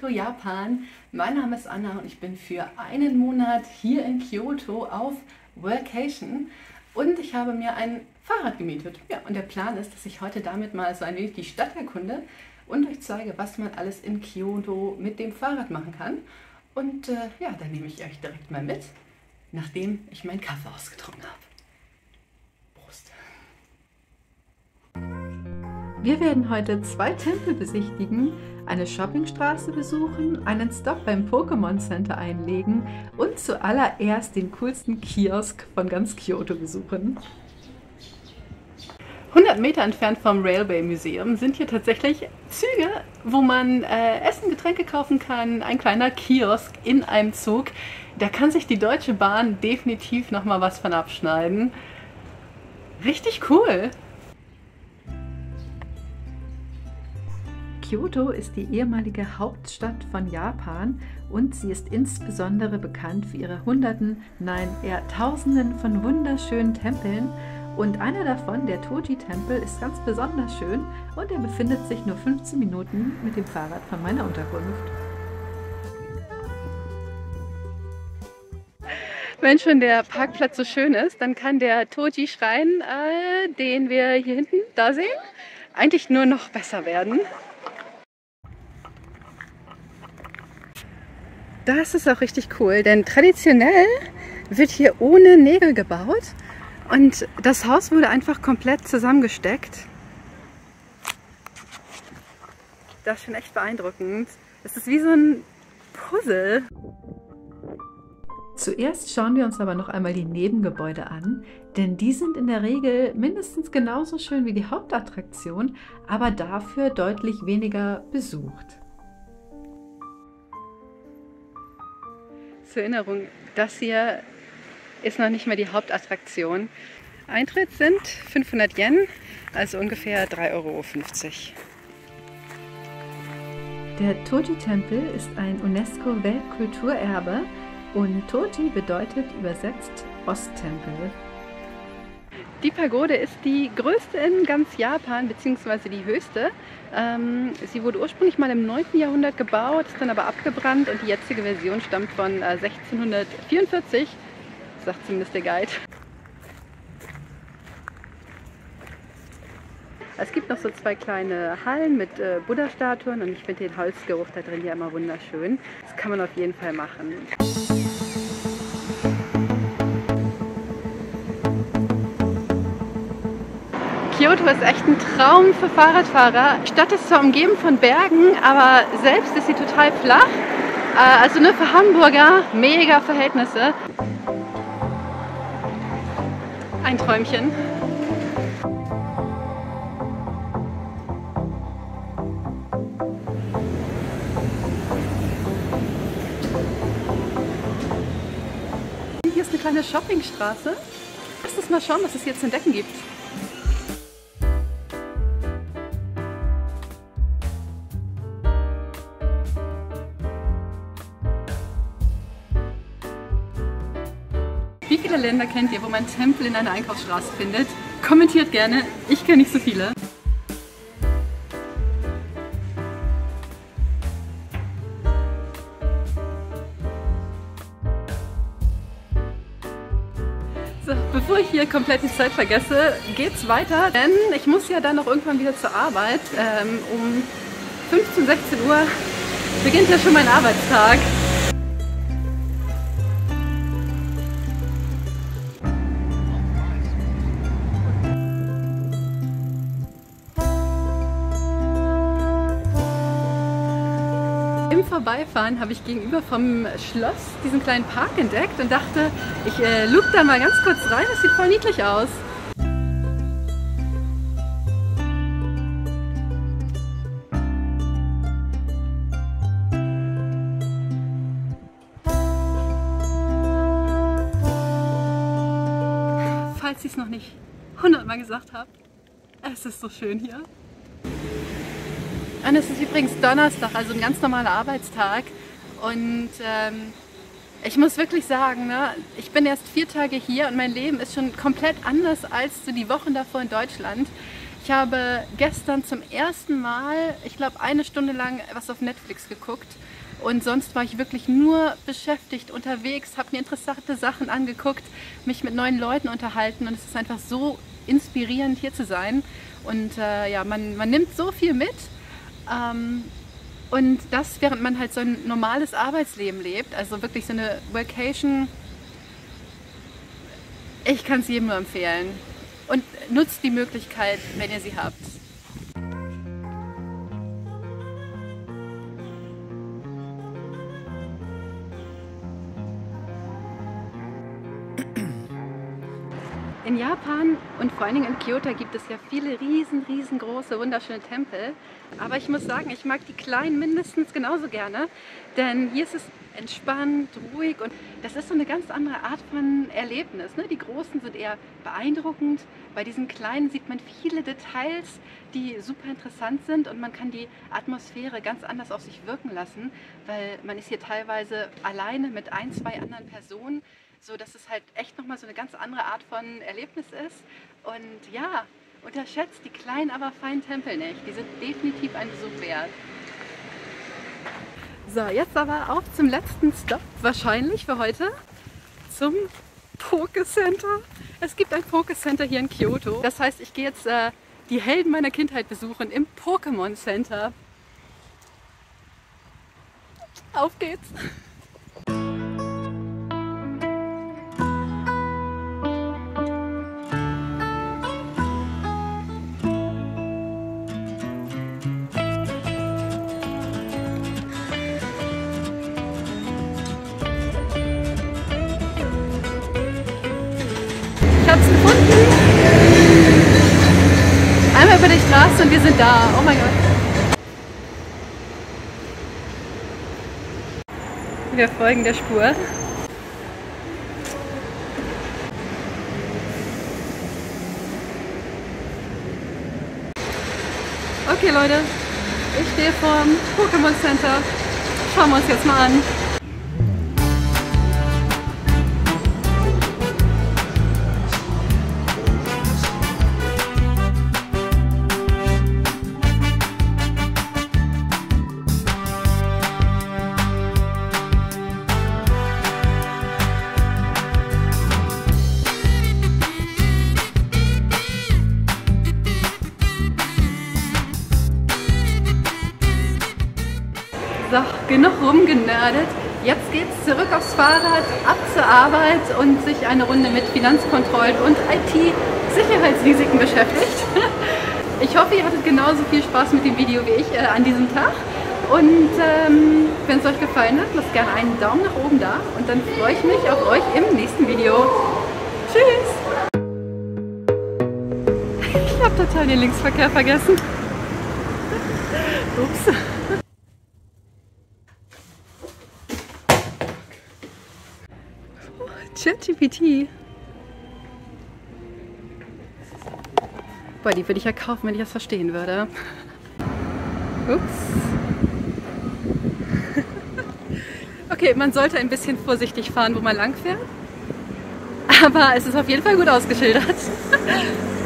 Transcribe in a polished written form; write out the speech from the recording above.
Kyoto, Japan. Mein Name ist Anna und ich bin für einen Monat hier in Kyoto auf Workation und ich habe mir ein Fahrrad gemietet. Ja, und der Plan ist, dass ich heute damit mal so ein wenig die Stadt erkunde und euch zeige, was man alles in Kyoto mit dem Fahrrad machen kann. Und ja, dann nehme ich euch direkt mal mit, nachdem ich meinen Kaffee ausgetrunken habe. Prost! Wir werden heute 2 Tempel besichtigen, eine Shoppingstraße besuchen, einen Stop beim Pokémon Center einlegen und zuallererst den coolsten Kiosk von ganz Kyoto besuchen. 100 Meter entfernt vom Railway Museum sind hier tatsächlich Züge, wo man Essen, Getränke kaufen kann, ein kleiner Kiosk in einem Zug. Da kann sich die Deutsche Bahn definitiv nochmal was von abschneiden. Richtig cool! Kyoto ist die ehemalige Hauptstadt von Japan und sie ist insbesondere bekannt für ihre Hunderten, nein eher Tausenden von wunderschönen Tempeln. Und einer davon, der Toji-Tempel, ist ganz besonders schön und er befindet sich nur 15 Minuten mit dem Fahrrad von meiner Unterkunft. Wenn schon der Parkplatz so schön ist, dann kann der Toji-Schrein, den wir hier hinten da sehen, eigentlich nur noch besser werden. Das ist auch richtig cool, denn traditionell wird hier ohne Nägel gebaut und das Haus wurde einfach komplett zusammengesteckt. Das ist schon echt beeindruckend. Es ist wie so ein Puzzle. Zuerst schauen wir uns aber noch einmal die Nebengebäude an, denn die sind in der Regel mindestens genauso schön wie die Hauptattraktion, aber dafür deutlich weniger besucht. Zur Erinnerung, das hier ist noch nicht mehr die Hauptattraktion. Eintritt sind 500 Yen, also ungefähr 3,50 Euro. Der Toji-Tempel ist ein UNESCO-Weltkulturerbe und Toji bedeutet übersetzt Osttempel. Die Pagode ist die größte in ganz Japan, beziehungsweise die höchste. Sie wurde ursprünglich mal im 9. Jahrhundert gebaut, ist dann aber abgebrannt und die jetzige Version stammt von 1644, sagt zumindest der Guide. Es gibt noch so 2 kleine Hallen mit Buddha-Statuen und ich finde den Holzgeruch da drin ja immer wunderschön. Das kann man auf jeden Fall machen. Kyoto ist echt ein Traum für Fahrradfahrer. Die Stadt ist zwar umgeben von Bergen, aber selbst ist sie total flach. Also nur für Hamburger mega Verhältnisse. Ein Träumchen. Hier ist eine kleine Shoppingstraße. Lass uns mal schauen, was es hier zu entdecken gibt. Wie viele Länder kennt ihr, wo man Tempel in einer Einkaufsstraße findet? Kommentiert gerne, ich kenne nicht so viele. So, bevor ich hier komplett die Zeit vergesse, geht's weiter, denn ich muss ja dann noch irgendwann wieder zur Arbeit. Um 15, 16 Uhr beginnt ja schon mein Arbeitstag. Im Vorbeifahren habe ich gegenüber vom Schloss diesen kleinen Park entdeckt und dachte, ich loop da mal ganz kurz rein, das sieht voll niedlich aus. Falls ich es noch nicht 100-mal gesagt habe, es ist so schön hier. Und es ist übrigens Donnerstag, also ein ganz normaler Arbeitstag. Und ich muss wirklich sagen, ne, ich bin erst 4 Tage hier und mein Leben ist schon komplett anders als so die Wochen davor in Deutschland. Ich habe gestern zum ersten Mal, ich glaube 1 Stunde lang was auf Netflix geguckt und sonst war ich wirklich nur beschäftigt unterwegs, habe mir interessante Sachen angeguckt, mich mit neuen Leuten unterhalten und es ist einfach so inspirierend hier zu sein und ja, man nimmt so viel mit und das, während man halt so ein normales Arbeitsleben lebt, also wirklich so eine Workation, ich kann es jedem nur empfehlen. Und nutzt die Möglichkeit, wenn ihr sie habt. In Japan und vor allen Dingen in Kyoto gibt es ja viele riesengroße, wunderschöne Tempel. Aber ich muss sagen, ich mag die kleinen mindestens genauso gerne, denn hier ist es entspannt, ruhig und das ist so eine ganz andere Art von Erlebnis. Ne? Die großen sind eher beeindruckend, bei diesen kleinen sieht man viele Details, die super interessant sind und man kann die Atmosphäre ganz anders auf sich wirken lassen, weil man ist hier teilweise alleine mit 1, 2 anderen Personen, so dass es halt echt nochmal so eine ganz andere Art von Erlebnis ist. Und ja, unterschätzt die kleinen, aber feinen Tempel nicht. Die sind definitiv ein Besuch wert. So, jetzt aber auf zum letzten Stop, wahrscheinlich für heute, zum Poke Center. Es gibt ein Poke Center hier in Kyoto. Das heißt, ich gehe jetzt die Helden meiner Kindheit besuchen im Pokémon Center. Auf geht's! Ich hab's gefunden. Einmal über die Straße und wir sind da. Oh mein Gott. Wir folgen der Spur. Okay Leute, ich stehe vorm Pokémon Center. Schauen wir uns jetzt mal an. So, genug rumgenördet. Jetzt geht's zurück aufs Fahrrad, ab zur Arbeit und sich eine Runde mit Finanzkontrollen und IT-Sicherheitsrisiken beschäftigt. Ich hoffe, ihr hattet genauso viel Spaß mit dem Video wie ich an diesem Tag. Und wenn es euch gefallen hat, lasst gerne einen Daumen nach oben da und dann freue ich mich auf euch im nächsten Video. Tschüss! Ich habe total den Linksverkehr vergessen. Ups. ChatGPT. Boah, die würde ich ja kaufen, wenn ich das verstehen würde. Ups. Okay, man sollte ein bisschen vorsichtig fahren, wo man lang fährt. Aber es ist auf jeden Fall gut ausgeschildert.